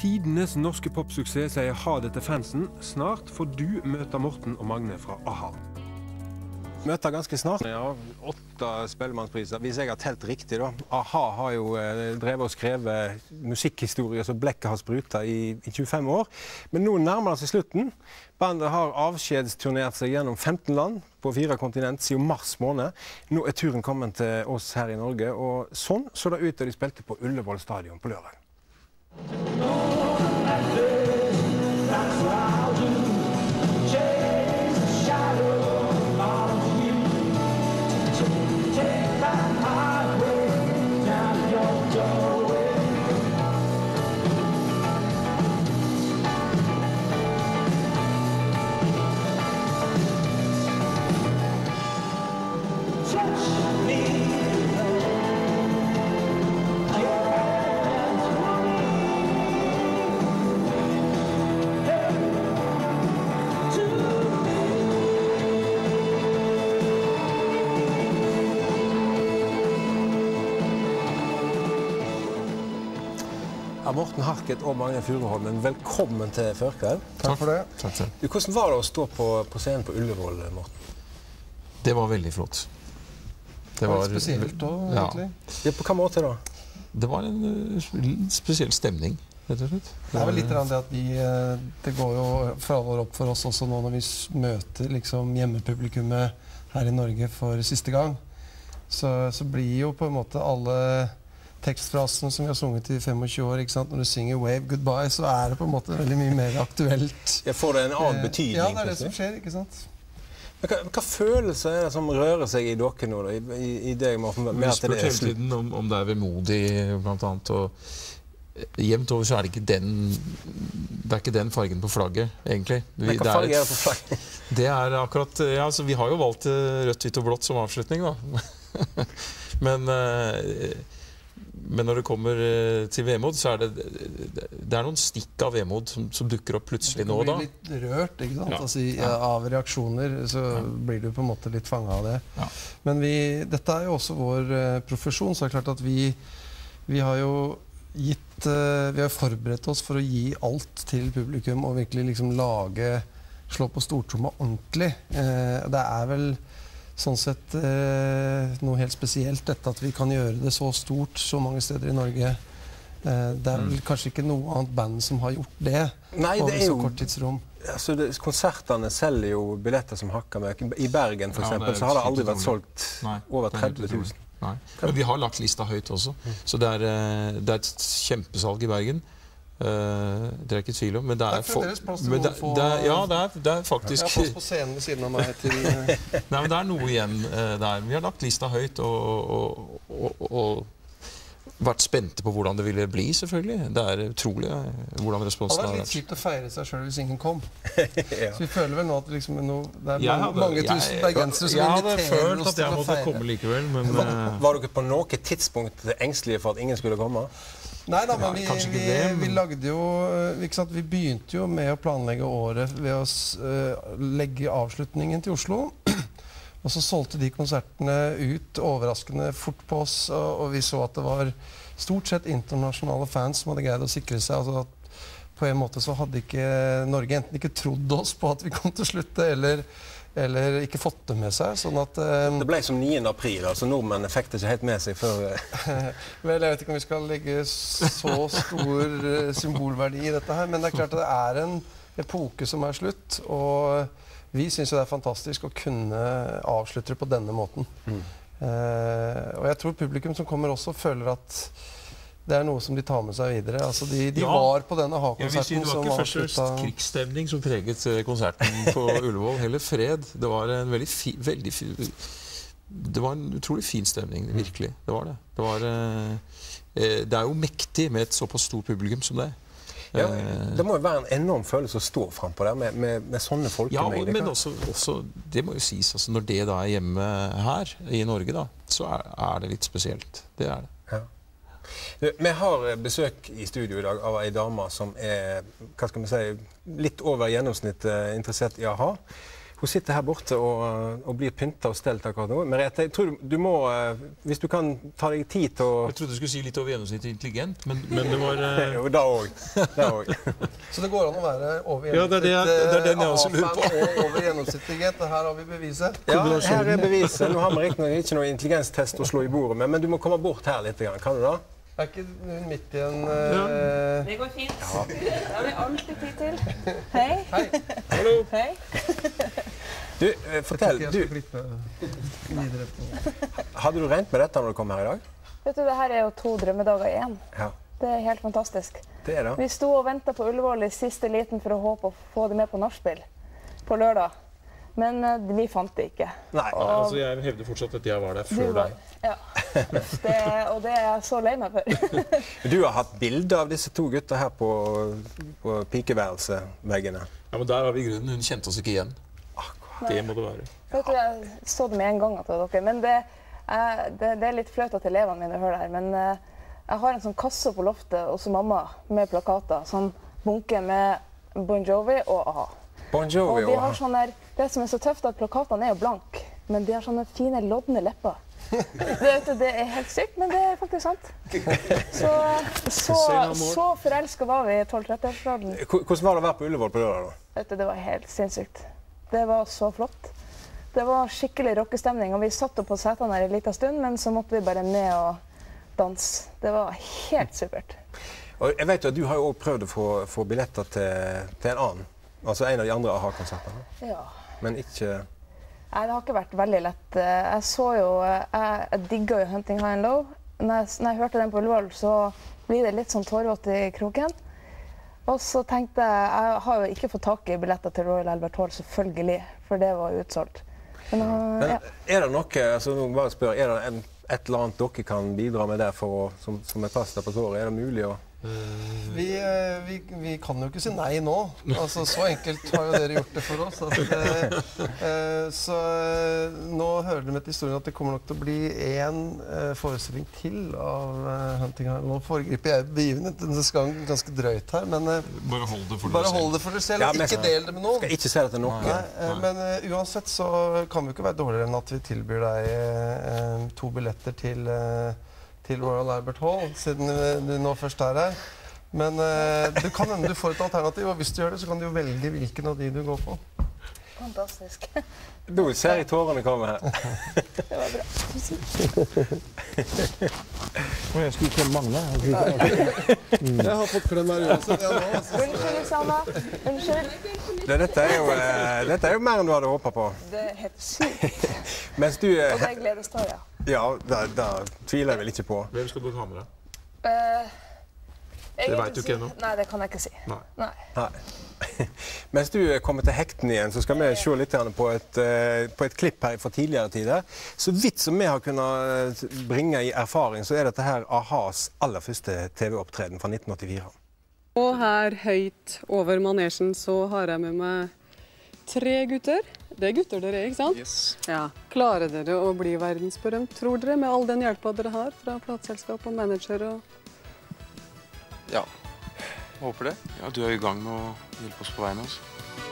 Tidenes norske popsuksess sier ha det til fansen. Snart får du møte Morten og Magne fra AHA. Møter ganske snart. Ja, 8 spellemannspriser, hvis jeg har telt riktig da. AHA har jo drevet og skrevet musikkhistorier som blekket har sprutet i 25 år. Men nå nærmer det seg slutten. Bandet har avskjedsturnert seg gjennom 15 land på 4 kontinent siden mars måned. Nå er turen kommet til oss her i Norge, og sånn så det ut da de spilte på Ullevål stadion på lørdag. Morten Harket og Magne Furuholmen, velkommen til Førkveld. Takk for det. Takk til. Hvordan var det å stå på scenen på Ullevål, Morten? Det var veldig flott. Det var spesielt da, egentlig. Ja, på hva måte da? Det var en spesiell stemning, rett og slett. Det er vel litt det at det går jo for alvor opp for oss også nå når vi møter liksom hjemmepublikummet her i Norge for siste gang. Så blir jo på en måte alle tekstfrasene som vi har sunget i 25 år, ikke sant? Når du synger Wave Goodbye, så er det på en måte veldig mye mer aktuelt. Jeg får det en annen betydning. Ja, det er det som skjer, ikke sant? Men hva følelser er det som rører seg i dere nå, da? I deg, Morten? Vi spør hele tiden om det er vemodig, blant annet, og jevnt over så er det ikke den fargen på flagget, egentlig. Men hva farge er det på flagget? Det er akkurat, ja, altså vi har jo valgt rødt, hvitt og blått som avslutning, da. Men når det kommer til vemod, så er det er noen stikk av vemod som dukker opp plutselig nå da. Det blir litt rørt, ikke sant? Ja. Altså, av reaksjoner så blir du på en måte litt fanget av det. Ja. Men dette er jo også vår profesjon, så er det klart at vi har jo vi har forberedt oss for å gi alt til publikum og virkelig liksom slå på stortromma ordentlig. Det er vel sånn sett noe helt spesielt dette at vi kan gjøre det så stort så mange steder i Norge. Det er vel kanskje ikke noe annet band som har gjort det. Nei, det er jo så kort tidsrom. Altså, konsertene selger jo billetter som hakker med. I Bergen for eksempel, så har det aldri vært solgt over 30 000. Nei. Men vi har lagt lista høyt også, så det er et kjempesalg i Bergen. Det er ikke tvil om, men det er faktisk... Jeg har plass på scenen ved siden av meg til... Nei, men det er noe igjen der. Vi har lagt lista høyt og vært spente på hvordan det ville bli, selvfølgelig. Det er utrolig hvordan responsen har vært. Det var litt kjipt å feire seg selv hvis ingen kom. Så vi føler vel nå at det er mange tusen bergensere som inviterer oss til å feire. Jeg hadde følt at jeg måtte komme likevel, men... Var dere på noe tidspunkt engstelige for at ingen skulle komme? Nei da, men vi lagde jo, ikke sant, vi begynte jo med å planlegge året ved å legge avslutningen til Oslo. Og så solgte de konsertene ut overraskende fort på oss, og vi så at det var stort sett internasjonale fans som hadde greid å sikre seg. Altså at på en måte så hadde ikke Norge enten ikke trodd oss på at vi kom til å slutte, eller ikke fått det med seg, sånn at... Det ble som 9. april, altså nordmenn fikk det ikke helt med seg før... Vel, jeg vet ikke om vi skal legge så stor symbolverdi i dette her, men det er klart at det er en epoke som er slutt, og vi synes jo det er fantastisk å kunne avslutte det på denne måten. Og jeg tror publikum som kommer også føler at det er noe som de tar med seg videre. Altså de var på denne AHA-konserten som var sluttet... Det var ikke først krigsstemning som preget konserten på Ullevål, heller fred. Det var en det var en utrolig fin stemning, virkelig. Det var det. Det er jo mektig med et såpass stort publikum som det. Ja, det må jo være en enorm følelse å stå frem på der med sånne folk. Ja, men også, det må jo sies, altså, når det da er hjemme her i Norge da, så er det litt spesielt. Det er det. Ja. Vi har besøk i studio i dag av en dame som hva skal vi si, litt over gjennomsnitt interessert i AHA. Hun sitter her borte og blir pyntet og stelt akkurat nå. Merete, jeg tror du må, hvis du kan ta deg tid til å... Jeg trodde du skulle si litt over gjennomsnittet intelligent, men det var... Jo, da også. Så det går an å være over Ja, det er den jeg også lurer på. og over gjennomsnittighet. Her har vi beviset. Ja, her beviset. Nå har vi ikke noe intelligenstest å slå i bordet med, men du må komme bort her litt, kan du da? Ikke hun midt i en... Det går fint. Ja. Det har vi alltid tid til. Hei. Hei. Hallo. Hei. Du, fortell, Jeg skal klippe videre på. Hadde du regnet med dette når du kom her i dag? Vet du, det her er jo 2 drømmedager igjen. Ja. Det er helt fantastisk. Det er det. Vi sto og ventet på Ullevål i siste liten for å håpe å få det med på nachspiel på lørdag. Men vi fant det ikke. Nei. Altså, jeg hevder fortsatt at jeg var der før deg. Ja, og det er jeg så lei meg for. Du har hatt bilder av disse 2 gutter her på pikeværelseveggene. Ja, men der har vi grunnen. Hun kjente oss ikke igjen. Det må det være. Vet du, jeg så det med en gang at det var dere. Men det er litt flaut at elevene mine hører det her. Men jeg har en sånn kasse på loftet hos mamma med plakater. Sånn bunke med Bon Jovi og a-ha. Bon Jovi Og de har sånne, det som er så tøft er at plakatene er jo blank, men de har sånne fine, lodne lepper. Det er helt sykt, men det er faktisk sant. Så forelsket var vi i 12-13-årsgraden. Hvordan var det å være på Ullevål på lørdag da? Vet du, det var helt sinnssykt. Det var så flott. Det var skikkelig rockestemning, og vi satt opp på setene her en liten stund, men så måtte vi bare ned og danse. Det var helt supert. Og jeg vet jo at du har jo også prøvd å få billetter til en annen. Altså en av de andre a-ha-konsertene. Ja. Men ikke... Nei, det har ikke vært veldig lett. Jeg digger jo Hunting High and Low. Når jeg hørte den på Ullevål, så blir det litt sånn tårvått i kroken. Og så tenkte jeg har jo ikke fått tak i billetter til Royal Albert Hall, selvfølgelig, for det var utsolgt. Men ja. Er det noe, altså nå bare spør, er det et eller annet dere kan bidra med der som er plaster på tåret? Er det mulig å... Vi kan jo ikke si nei nå. Altså, så enkelt har jo dere gjort det for oss. Så nå hører dere med til historien at det kommer nok til å bli en forestilling til av Hunting High. Nå foregriper jeg begivenheten, det skal ganske drøyt her, men Bare hold det for dere selv. Ja, ikke del det med noen. Skal ikke si det til noen. Nei, men uansett så kan vi ikke være dårligere enn at vi tilbyr deg 2 billetter til Royal Albert Hall, siden du nå først er her. Men det kan hende du får et alternativ, og hvis du gjør det, så kan du jo velge hvilken av de du går på. Fantastisk. Du ser i tårene komme her. Det var bra. Jeg skulle klemme Magne. Jeg har fått klem her uansett. Unnskyld, Sanna. Unnskyld. Dette er jo mer enn du hadde håpet på. Det er helt sykt. Mens du... Og det er gledestår, ja. Ja, da tviler jeg vel ikke på. Hvem skal du ha med deg? Det vet du ikke ennå. Nei, det kan jeg ikke si. Nei. Mens du kommer til hekten igjen, så skal vi se litt på et klipp her fra tidligere tider. Så vidt som vi har kunnet bringe i erfaring, så er dette her a-has aller første TV-opptreden fra 1984. Og her høyt over manesjen så har jeg med meg 3 gutter. Det er gutter dere, ikke sant? Yes. Ja. Klarer dere å bli verdensberømt, tror dere, med all den hjelpa dere har fra plateselskap og manager og... Ja, håper det. Ja, du er i gang med å hjelpe oss på veien også.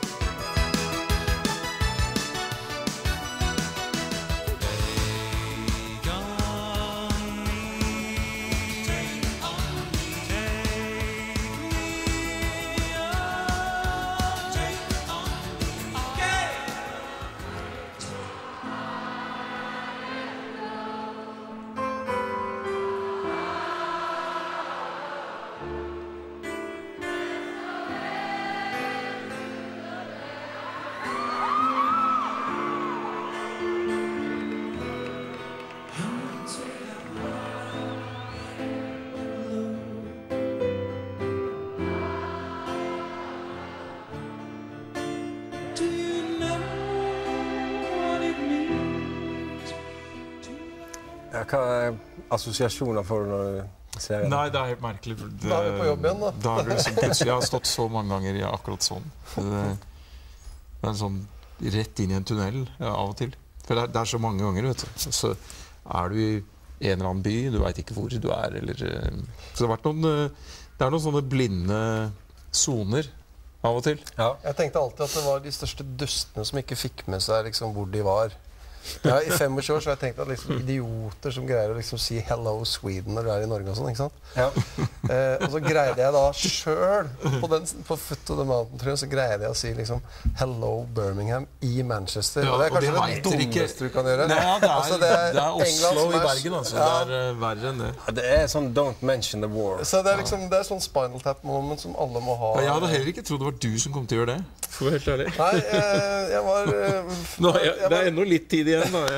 Hva assosiasjoner får du når du ser det? Nei, det er helt merkelig. Da er vi på jobb igjen, da. Da er det liksom plutselig, jeg har stått så mange ganger i akkurat sånn. Det er sånn rett inn i en tunnel av og til. For det er så mange ganger, vet du. Så er du i en eller annen by, du vet ikke hvor du er, eller... Så det har vært det er noen sånne blinde zoner av og til. Ja. Jeg tenkte alltid at det var de største dustene som ikke fikk med seg liksom, hvor de var. Ja, I 25 år så har jeg tenkt at liksom, idioter som greier å liksom, si 'Hello Sweden' når du I Norge og sånn, ikke sant? Ja. Og så greide jeg da selv, på Foot of the Mountain, tror jeg, så greide jeg å si liksom 'Hello Birmingham' I Manchester. Ja, og det er kanskje det det dummeste du kan gjøre. Nei, ja, det er Oslo England I Bergen, altså. Ja. Det er verre enn det. Ja, det sånn 'don't mention the war'. Så det er liksom, det er sånn Spinal Tap-moment som alle må ha. Ja, jeg hadde heller ikke trodd det var du som kom til å gjøre det. For å være helt ærlig. Nei, jeg var... Nå, det er ennå litt tid igjen, da.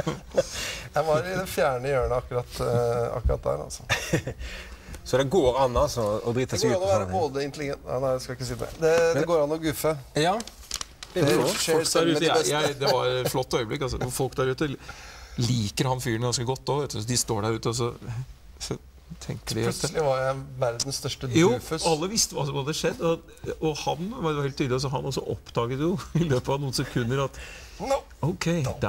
Jeg var I det fjerne hjørnet akkurat der, altså. Så det går an altså, å drite Det seg går ut an på å være sånne ting. både intelligent... Nei, jeg skal ikke si det. Det går an å guffe. Ja, det er lov. Share Folk selv der med ute, de beste. det var et flott øyeblikk. Altså. Folk der ute liker han fyren ganske godt også. De står der ute, og så tenker de at Plutselig var jeg verdens største jo, dufus. alle visste hva som hadde skjedd. Og han var jo helt tydelig, altså, han også oppdaget jo I løpet av noen sekunder at ok,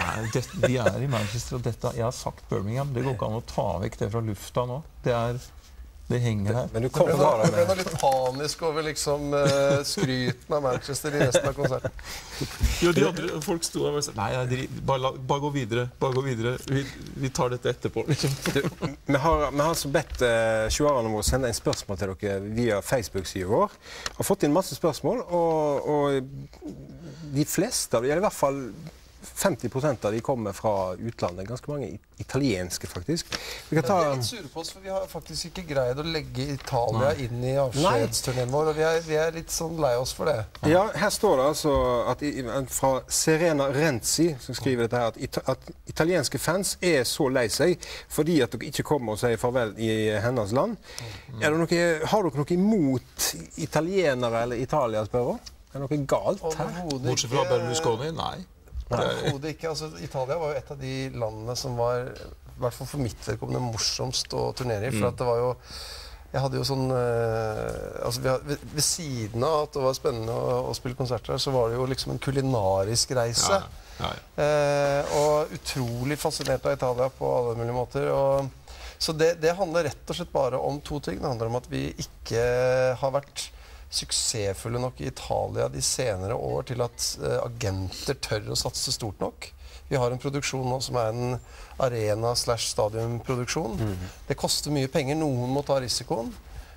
vi I Manchester, og jeg har sagt Birmingham. Det går ikke an å ta vekk det fra lufta nå. Det henger her. Men du kommer til å Jeg ble være litt panisk over liksom, skryten av Manchester I resten av konserten. Jo, de andre folk sto der og sa nei, bare gå videre. Bare gå videre. Vi tar dette etterpå. Liksom. Vi har altså bedt seerne våre sende inn spørsmål til dere via Facebook-siden vår. Har fått inn masse spørsmål, og de fleste av dem, eller I hvert fall 50% av de kommer fra utlandet. Ganske mange italienske, faktisk. Vi kan ta... Vi litt sure på oss, for vi har faktisk ikke greid å legge Italia inn I avskjedsturneen vår, og vi litt sånn lei oss for det. Ja, her står det altså at fra Serena Renzi, som skriver dette her, at italienske fans så lei seg fordi at dere ikke kommer og sier farvel I hennes land. Har dere noe imot italienere eller Italia, spør hun? Det noe galt her? Bortsett fra Berlusconi? Nei. Overhodet ikke. Altså, Italia var jo et av de landene som var, I hvert fall for mitt vedkommende, morsomst å turnere I. For at det var jo, jeg hadde jo sånn, altså ved siden av at det var spennende å spille konserter, så var det jo liksom en kulinarisk reise. Og utrolig fascinert av Italia på alle mulige måter. Så det handler rett og slett bare om to ting. Det handler om at vi ikke har vært suksessfulle nok I Italia de senere år til at agenter tør å satse stort nok. Vi har en produksjon nå som en arena/stadionproduksjon. Det koster mye penger, noen må ta risikoen.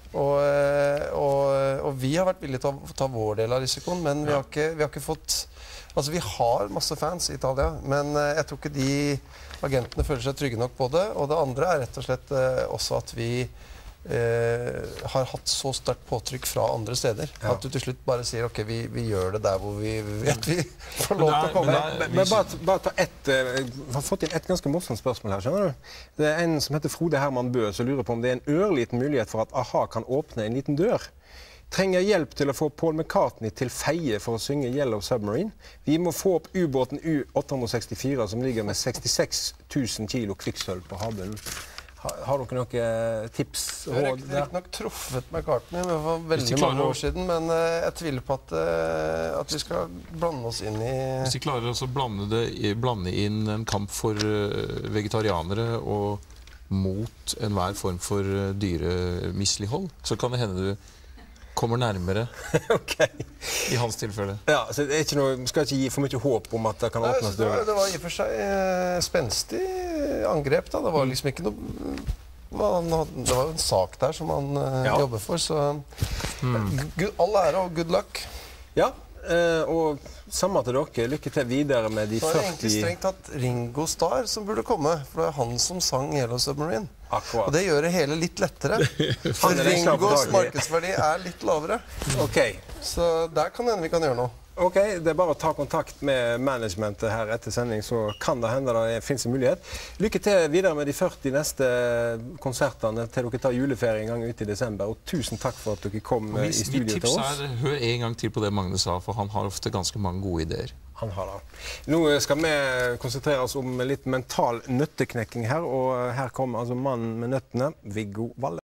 Og vi har vært villige til å ta vår del av risikoen, men vi har ikke fått... Altså, vi har masse fans I Italia, men jeg tror ikke de agentene føler seg trygge nok på det. Og det andre rett og slett også at vi har hatt så sterkt påtrykk fra andre steder at du til slutt bare sier ok, vi gjør det der hvor vi vet vi får lov til å komme. Men bare ta jeg har fått inn et ganske morsomt spørsmål her, skjønner du? Det en som heter Frode Herman Bø som lurer på om det en ørliten mulighet for at AHA kan åpne en liten dør. Trenger hjelp til å få Paul McCartney til feie for å synge Yellow Submarine. Vi må få opp ubåten U-864 som ligger med 66 000 kilo kvikksølv på havbunnen. Har dere noen tips? Vi har ikke nok truffet McCartney for veldig mange år siden, men jeg tviler på at vi skal blande oss inn I... Hvis vi klarer å blande inn en kamp for vegetarianere og mot enhver form for dyremislighold, så kan det hende du kommer nærmere I hans tilfelle. Ja, så det ikke noe, skal ikke gi for mye håp om at det kan åpnes dører. Det var I og for seg spenstig angrep da. Det var liksom ikke noe... Det var jo en sak der som han jobber for, så... All ære og good luck. Ja, og samme til dere. Lykke til videre med de 40... Det egentlig strengt tatt Ringo Starr som burde komme, for det han som sang Yellow Submarine. Akkurat. Og det gjør det hele litt lettere. For Ringos markedsverdi litt lavere. Så der kan vi kan gjøre noe. Ok, det bare å ta kontakt med managementet her etter sending, så kan det hende det finnes en mulighet. Lykke til videre med de 40 neste konsertene til dere tar juleferie en gang ute I desember, og tusen takk for at dere kom I studio til oss. Mitt tips hør en gang til på det Magne sa, for han har ofte ganske mange gode ideer. Han har det. Nå skal vi konsentrere oss om litt mental nøtteknekking her, og her kommer altså mannen med nøttene, Viggo Valle.